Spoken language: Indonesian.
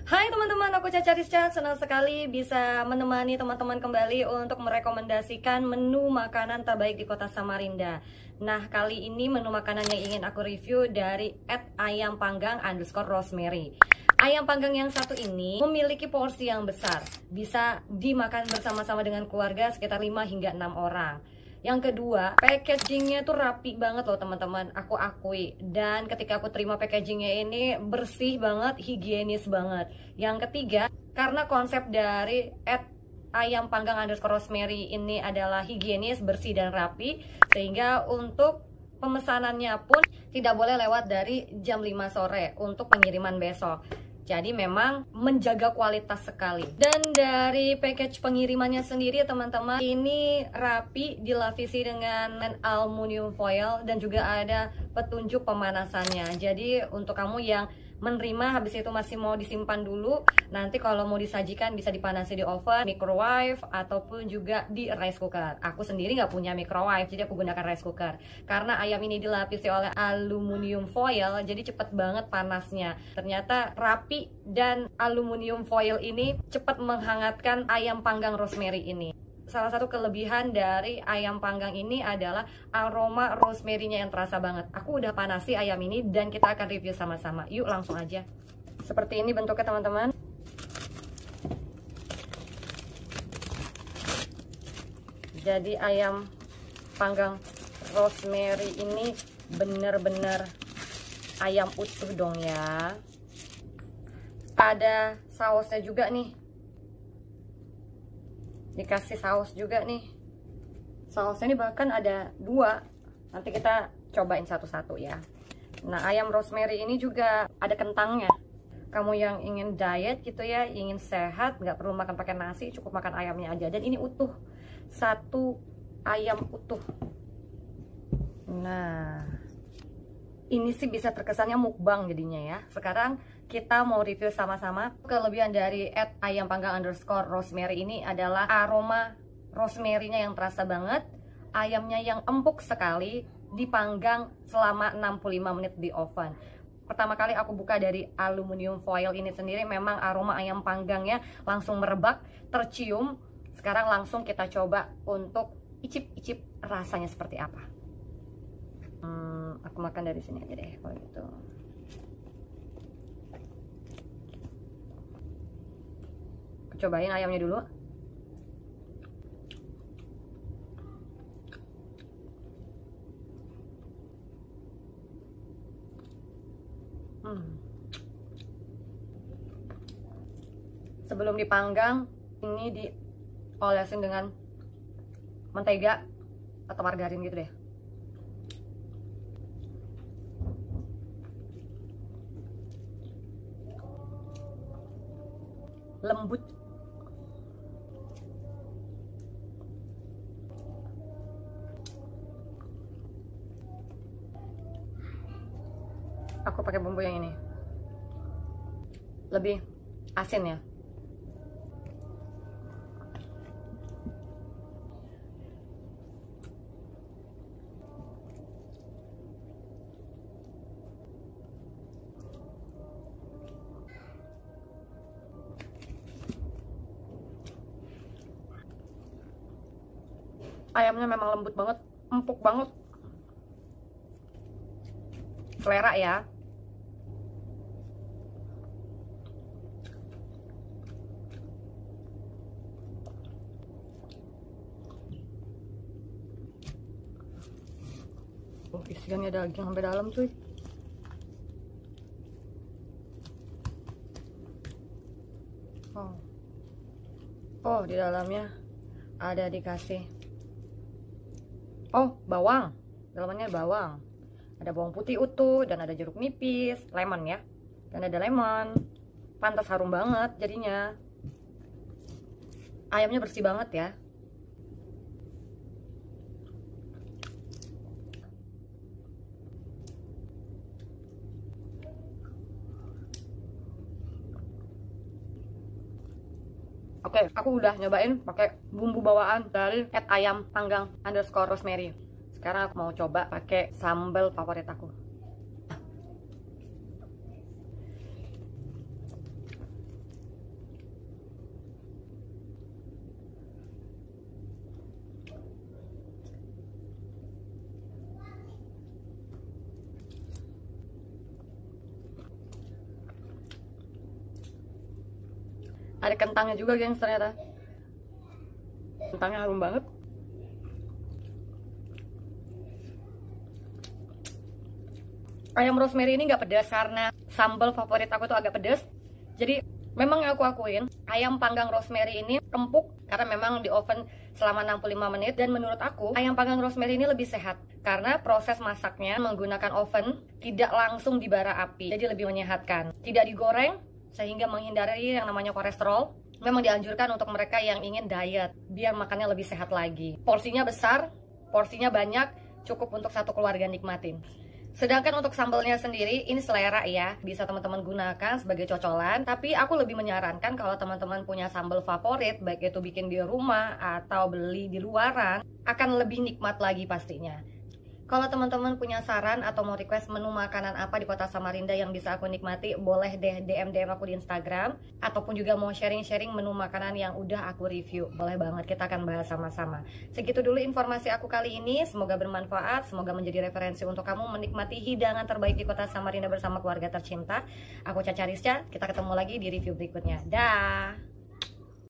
Hai teman-teman, aku Caca Rizcha. Senang sekali bisa menemani teman-teman kembali untuk merekomendasikan menu makanan terbaik di kota Samarinda. Nah, kali ini menu makanan yang ingin aku review dari @ayam_panggang_rosemary. Ayam panggang yang satu ini memiliki porsi yang besar, bisa dimakan bersama-sama dengan keluarga sekitar 5 hingga 6 orang. Yang kedua, packagingnya tuh rapi banget loh teman-teman, aku akui. Dan ketika aku terima packagingnya ini bersih banget, higienis banget. Yang ketiga, karena konsep dari @ayam_panggang_rosemary ini adalah higienis, bersih dan rapi, sehingga untuk pemesanannya pun tidak boleh lewat dari jam 5 sore untuk pengiriman besok. Jadi memang menjaga kualitas sekali. Dan dari package pengirimannya sendiri teman-teman, ini rapi, dilapisi dengan aluminium foil dan juga ada petunjuk pemanasannya. Jadi untuk kamu yang menerima habis itu masih mau disimpan dulu, nanti kalau mau disajikan bisa dipanasi di oven, microwave, ataupun juga di rice cooker. Aku sendiri nggak punya microwave, jadi aku gunakan rice cooker. Karena ayam ini dilapisi oleh aluminium foil, jadi cepet banget panasnya. Ternyata rapi dan aluminium foil ini cepat menghangatkan ayam panggang rosemary ini. Salah satu kelebihan dari ayam panggang ini adalah aroma rosemary-nya yang terasa banget. Aku udah panasi ayam ini dan kita akan review sama-sama. Yuk langsung aja. Seperti ini bentuknya teman-teman. Jadi ayam panggang rosemary ini bener-bener ayam utuh dong ya. Ada sausnya juga nih. Dikasih saus juga nih. Sausnya ini bahkan ada 2. Nanti kita cobain satu-satu ya. Nah, ayam rosemary ini juga ada kentangnya. Kamu yang ingin diet gitu ya, ingin sehat, nggak perlu makan pakai nasi, cukup makan ayamnya aja. Dan ini utuh, satu ayam utuh. Nah, ini sih bisa terkesannya mukbang jadinya ya. Sekarang kita mau review sama-sama. Kelebihan dari @ayam_panggang_rosemary ini adalah aroma rosemary-nya yang terasa banget. Ayamnya yang empuk sekali, dipanggang selama 65 menit di oven. Pertama kali aku buka dari aluminium foil ini sendiri, memang aroma ayam panggangnya langsung merebak, tercium. Sekarang langsung kita coba untuk icip-icip rasanya seperti apa. Aku makan dari sini aja deh kalau gitu. Cobain ayamnya dulu. Sebelum dipanggang, ini diolesin dengan mentega atau margarin gitu deh. Lembut. Aku pakai bumbu yang ini. Lebih asin ya. Ayamnya memang lembut banget, empuk banget. Selera ya. Oh, isiannya daging sampai dalam cuy. Oh, di dalamnya ada dikasih bawang. Dalamnya bawang. Ada bawang putih utuh dan ada jeruk nipis, lemon ya. Dan ada lemon. Pantas harum banget jadinya. Ayamnya bersih banget ya. Oke, aku udah nyobain pakai bumbu bawaan dari @ayam_panggang_rosemary. Sekarang aku mau coba pakai sambal favorit aku. Ada kentangnya juga gengs ternyata. Kentangnya harum banget. Ayam rosemary ini nggak pedas karena sambal favorit aku tuh agak pedas. Jadi memang aku akuin ayam panggang rosemary ini empuk karena memang di oven selama 65 menit. Dan menurut aku ayam panggang rosemary ini lebih sehat karena proses masaknya menggunakan oven, tidak langsung di bara api, jadi lebih menyehatkan. Tidak digoreng sehingga menghindari yang namanya kolesterol. Memang dianjurkan untuk mereka yang ingin diet biar makannya lebih sehat lagi. Porsinya besar, porsinya banyak, cukup untuk satu keluarga nikmatin. Sedangkan untuk sambalnya sendiri, ini selera ya, bisa teman-teman gunakan sebagai cocolan. Tapi aku lebih menyarankan kalau teman-teman punya sambal favorit, baik itu bikin di rumah atau beli di luaran, akan lebih nikmat lagi pastinya. Kalau teman-teman punya saran atau mau request menu makanan apa di kota Samarinda yang bisa aku nikmati, boleh deh DM aku di Instagram. Ataupun juga mau sharing-sharing menu makanan yang udah aku review, boleh banget, kita akan bahas sama-sama. Segitu dulu informasi aku kali ini, semoga bermanfaat, semoga menjadi referensi untuk kamu menikmati hidangan terbaik di kota Samarinda bersama keluarga tercinta. Aku Caca Rizka, kita ketemu lagi di review berikutnya. Dah.